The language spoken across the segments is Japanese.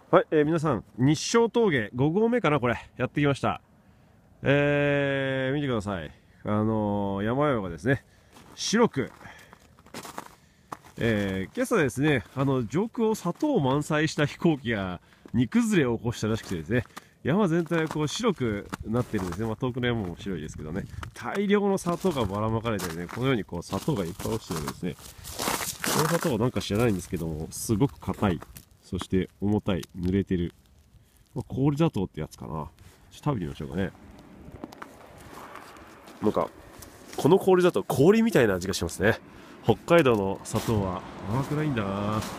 はい、皆さん、日照峠5合目かな、これ、やってきました。見てください。山々がですね、白く、今朝ですね、上空を砂糖満載した飛行機が荷崩れを起こしたらしくてですね、山全体がこう白くなってるんですね。まあ、遠くの山も白いですけどね、大量の砂糖がばらまかれてね、このようにこう砂糖がいっぱい落ちてるんですね。この砂糖はなんか知らないんですけども、すごく硬い。そして重たい、濡れてる。氷砂糖ってやつかな。ちょっと食べてみましょうかね。なんか、この氷砂糖、氷みたいな味がしますね。北海道の砂糖は甘くないんだな。頑張って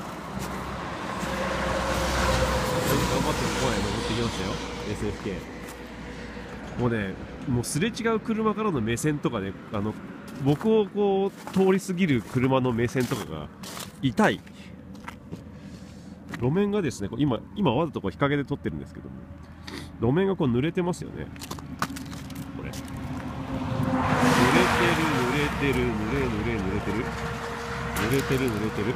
ここまで登ってきましたよ。SFK。もうね、もうすれ違う車からの目線とかね、僕をこう、通り過ぎる車の目線とかが痛い。路面がですね、今わざとこう日陰で撮ってるんですけども、路面がこう濡れてますよね。これ。濡れてる、濡れてる、濡れてる。濡れてる、濡れてる。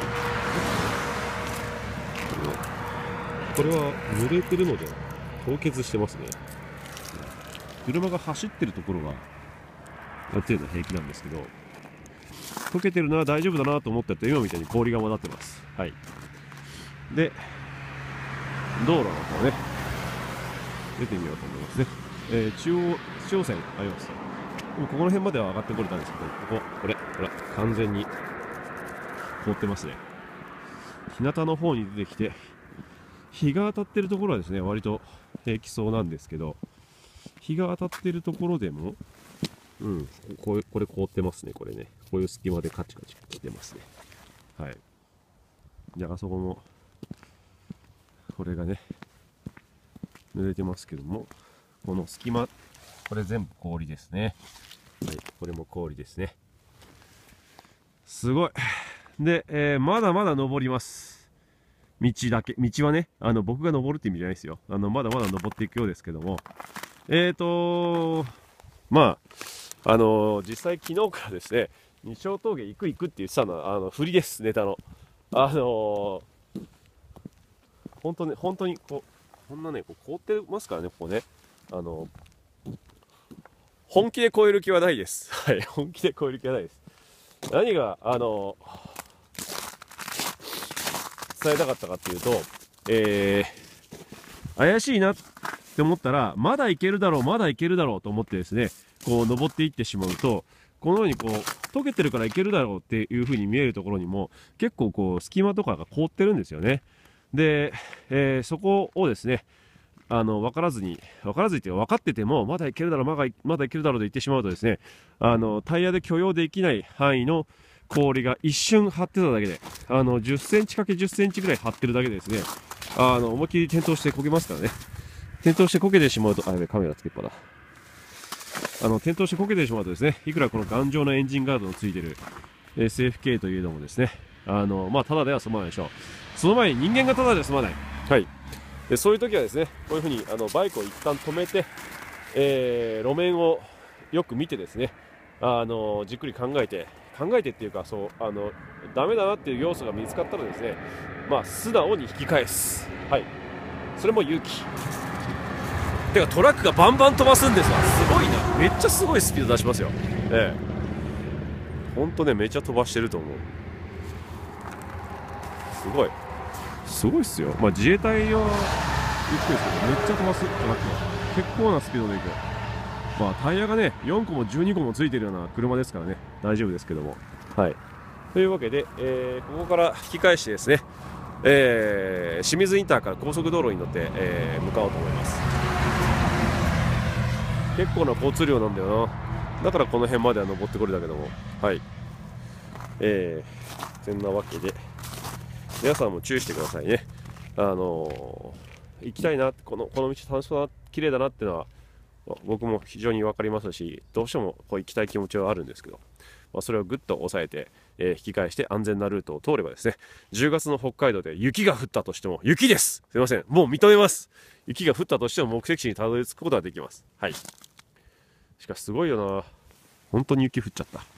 これは濡れてるので凍結してますね。車が走ってるところはある程度平気なんですけど、溶けてるな、大丈夫だなと思ってると今みたいに氷が混ざってます。はい。で、道路の方ね、出てみようと思いますね。中央線あります。でもここの辺までは上がってこれたんですけど、これ、完全に凍ってますね。日向の方に出てきて、日が当たってるところはですね、割と平気そうなんですけど、日が当たってるところでも、これ凍ってますね、これね。こういう隙間でカチカチ来てますね。はい。じゃあ、あそこも、これがね、濡れてますけども、この隙間、これ全部氷ですね。はい、これも氷ですね。すごい。で、まだまだ登ります。道はね、僕が登るって意味じゃないですよ。まだまだ登っていくようですけども。まあ、実際昨日からですね、日照峠行くって言ってたのは、振りです、ネタの。本当にこんなね、凍ってますからね、ここね。本気で超える気はないです。はい、本気で超える気はないです。何が、伝えたかったかっていうと、怪しいなって思ったら、まだいけるだろうと思ってですね、こう登っていってしまうと、このようにこう、溶けてるからいけるだろうっていう風に見えるところにも、結構こう、隙間とかが凍ってるんですよね。で、そこをですね、分からずにっていうか分かってても、まだいけるだろう、まだいけるだろうと言ってしまうとですね、タイヤで許容できない範囲の氷が一瞬張ってただけで、10センチ ×10 センチぐらい張ってるだけでですね、思いっきり転倒してこけますからね。転倒してこけてしまうと、カメラつけっぱだ。転倒してこけてしまうとですね、いくらこの頑丈なエンジンガードのついてる SFK というのもですね、ただでは済まないでしょう。その前に人間がただでは済まない。はい。で、そういう時はですね、こういうふうにバイクを一旦止めて、路面をよく見てですね、じっくり考えてっていうか、ダメだなっていう要素が見つかったらですね、素直に引き返す。はい。それも勇気。てかトラックがバンバン飛ばすんですわ。すごいな。めっちゃすごいスピード出しますよ。ほんとね、めっちゃ飛ばしてると思う。すごいっすよ。自衛隊はゆっくりですけど、めっちゃ飛ばすトラックは結構なスピードでいく。タイヤがね、4個も12個もついてるような車ですからね、大丈夫ですけども。はい。というわけで、ここから引き返してですね、清水インターから高速道路に乗って、向かおうと思います。結構な交通量なんだよな。だからこの辺までは登ってこれたけども。はい。そんなわけで、皆さんも注意してくださいね。行きたいな、この道楽しそうだ、綺麗だなっていうのは、僕も非常に分かりますし、どうしてもこう行きたい気持ちはあるんですけど、それをぐっと抑えて、引き返して安全なルートを通ればですね、10月の北海道で雪が降ったとしても、雪です、すいません、もう認めます。雪が降ったとしても目的地にたどり着くことができます。はい。しかしすごいよな、本当に雪降っちゃった。